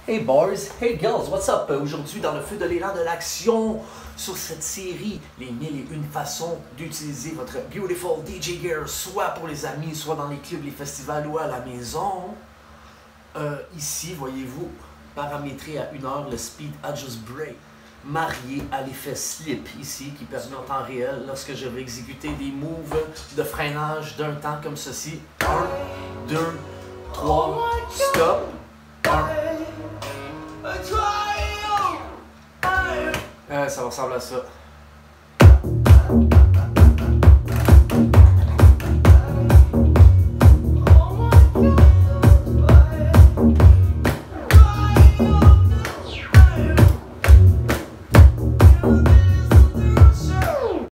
Hey boys, hey girls, what's up? Aujourd'hui, dans le feu de l'élan de l'action, sur cette série, les 1001 façons d'utiliser votre Beautiful DJ Gear, soit pour les amis, soit dans les clubs, les festivals ou à la maison. Ici, voyez-vous, paramétré à 1 heure le Speed Adjust Brake, marié à l'effet slip ici, qui permet en temps réel, lorsque je vais exécuter des moves de freinage d'un temps comme ceci. 1, 2, 3, stop. 1. Ça ressemble à ça.